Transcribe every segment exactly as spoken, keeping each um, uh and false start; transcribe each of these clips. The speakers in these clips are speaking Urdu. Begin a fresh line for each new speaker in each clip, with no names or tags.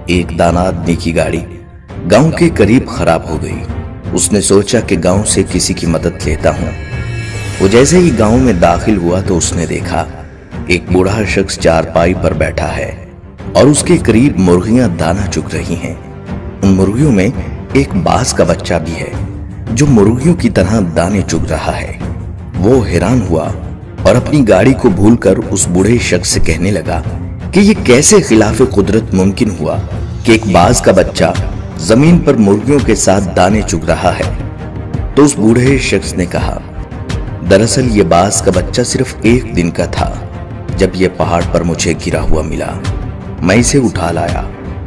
ایک دانا آدمی کی گاڑی گاؤں کے قریب خراب ہو گئی۔ اس نے سوچا کہ گاؤں سے کسی کی مدد لیتا ہوں۔ وہ جیسے ہی گاؤں میں داخل ہوا تو اس نے دیکھا ایک بوڑھا شخص چارپائی پر بیٹھا ہے اور اس کے قریب مرغیاں دانا چگ رہی ہیں۔ ان مرغیوں میں ایک باز کا بچہ بھی ہے جو مرغیوں کی طرح دانے چگ رہا ہے۔ وہ حیران ہوا اور اپنی گاڑی کو بھول کر اس بوڑھے شخص سے کہنے لگا کہ یہ کیسے خلاف قدرت ممکن ہوا کہ ایک باز کا بچہ زمین پر مرغیوں کے ساتھ دانے چگ رہا ہے۔ تو اس بوڑھے شخص نے کہا، دراصل یہ باز کا بچہ صرف ایک دن کا تھا جب یہ پہاڑ پر مجھے گرا ہوا ملا۔ میں اسے اٹھا لایا،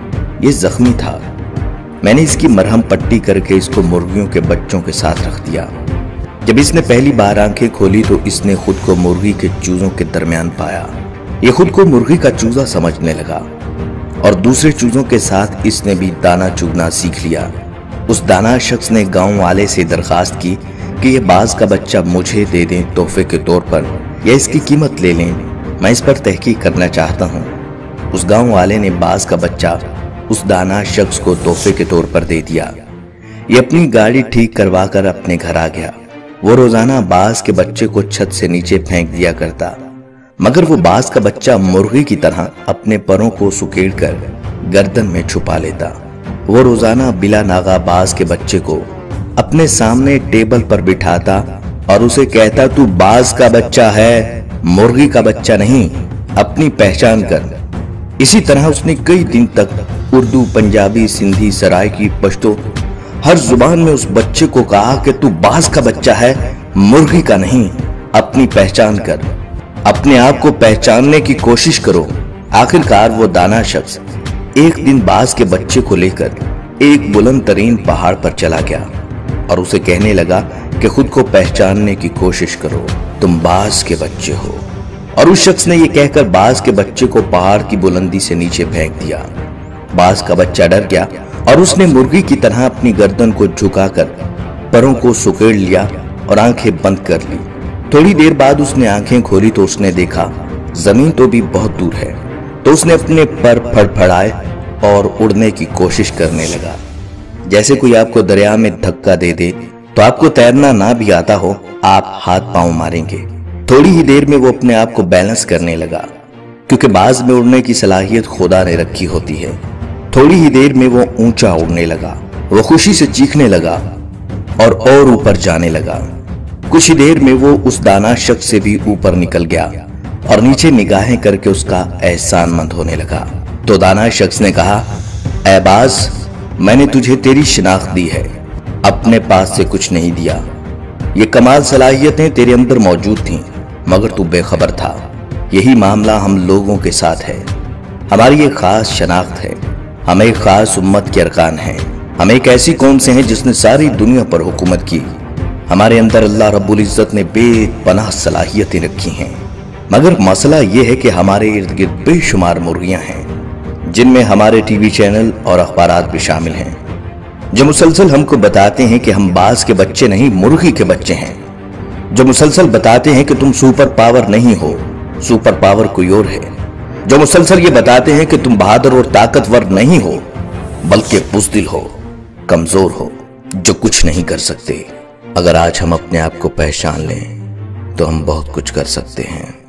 یہ زخمی تھا، میں نے اس کی مرہم پٹی کر کے اس کو مرغیوں کے بچوں کے ساتھ رکھ دیا۔ جب اس نے پہلی بار آنکھیں کھولی تو اس نے خود کو مرغی کے چوزوں کے درمیان پایا۔ یہ خود کو مرغی کا چوزا سمجھنے لگا اور دوسرے چوزوں کے ساتھ اس نے بھی دانا چگنا سیکھ لیا۔ اس دانا شخص نے گاؤں والے سے درخواست کی کہ یہ باز کا بچہ مجھے دے دیں تحفے کے طور پر یا اس کی قیمت لے لیں، میں اس پر تحقیق کرنا چاہتا ہوں۔ اس گاؤں والے نے باز کا بچہ اس دانا شخص کو تحفے کے طور پر دے دیا۔ یہ اپنی گاڑی ٹھیک کروا کر اپنے گھر آ گیا۔ وہ روزانہ باز کے بچے کو چھت سے نیچے پھینک دیا کرتا، مگر وہ باز کا بچہ مرغی کی طرح اپنے پروں کو سکیڑ کر گردن میں چھپا لیتا۔ وہ روزانہ بلا ناغہ باز کے بچے کو اپنے سامنے ٹیبل پر بٹھاتا اور اسے کہتا، تو باز کا بچہ ہے، مرغی کا بچہ نہیں، اپنی پہچان کر۔ اسی طرح اس نے کئی دن تک اردو، پنجابی، سندھی، سرائیکی، پشتو ہر زبان میں اس بچے کو کہا کہ تو باز کا بچہ ہے، مرغی کا نہیں، اپنی پہچان کر، اپنے آپ کو پہچاننے کی کوشش کرو۔ آخر کار وہ دانا شخص ایک دن باز کے بچے کو لے کر ایک بلند ترین پہاڑ پر چلا گیا اور اسے کہنے لگا کہ خود کو پہچاننے کی کوشش کرو، تم باز کے بچے ہو۔ اور اس شخص نے یہ کہہ کر باز کے بچے کو پہاڑ کی بلندی سے نیچے پھینک دیا۔ باز کا بچہ ڈر گیا اور اس نے مرغی کی طرح اپنی گردن کو جھکا کر پروں کو سکیڑ لیا اور آنکھیں بند کر لی۔ تھوڑی دیر بعد اس نے آنکھیں کھولی تو اس نے دیکھا زمین تو بھی بہت دور ہے۔ تو اس نے اپنے پر پھڑ پھڑائے اور اڑنے کی کوشش کرنے لگا، جیسے کوئی آپ کو دریا میں دھکا دے دے تو آپ کو تیرنا نہ بھی آتا ہو، آپ ہاتھ پاؤں ماریں گے۔ تھوڑی ہی دیر میں وہ اپنے آپ کو بیلنس کرنے لگا، کیونکہ باز میں اڑنے کی صلاحیت خدا نے رکھی ہوتی ہے۔ تھوڑی ہی دیر میں وہ اونچا اڑنے لگا، وہ خوشی سے چیخنے لگا اور اور اوپر جانے لگا۔ کچھ ہی دیر میں وہ اس دانا شخص سے بھی اوپر نکل گیا اور نیچے نگاہیں کر کے اس کا احسان مند ہونے لگا۔ تو دانا شخص نے کہا، اے باز، میں نے تجھے تیری شناخت دی ہے، اپنے پاس سے کچھ نہیں دیا۔ یہ کمال صلاحیتیں تیرے اندر موجود تھیں، مگر تو بے خبر تھا۔ یہی معاملہ ہم لوگوں کے ساتھ ہے۔ ہماری ایک خاص شناخت ہے، ہم ایک خاص امت کے ارکان ہیں، ہم ایک ایسی قوم سے ہیں جس نے ساری دنیا پر حکومت کی۔ ہمارے اندر اللہ رب العزت نے بے پناہ صلاحیتیں رکھی ہیں، مگر مسئلہ یہ ہے کہ ہمارے ارد گرد بے شمار مرغیاں ہیں، جن میں ہمارے ٹی وی چینل اور اخبارات بھی شامل ہیں، جو مسلسل ہم کو بتاتے ہیں کہ ہم باز کے بچے نہیں، مرغی کے بچے ہیں، جو مسلسل بتاتے ہیں کہ تم سپر پاور نہیں ہو، سپر پاور کوئی اور ہے، جو مسلسل یہ بتاتے ہیں کہ تم بہادر اور طاقتور نہیں ہو، بلکہ بزدل ہو، کمزور ہو، جو کچھ نہیں کر سکتے۔ اگر آج ہم اپنے آپ کو پہچان لیں تو ہم بہت کچھ کر سکتے ہیں۔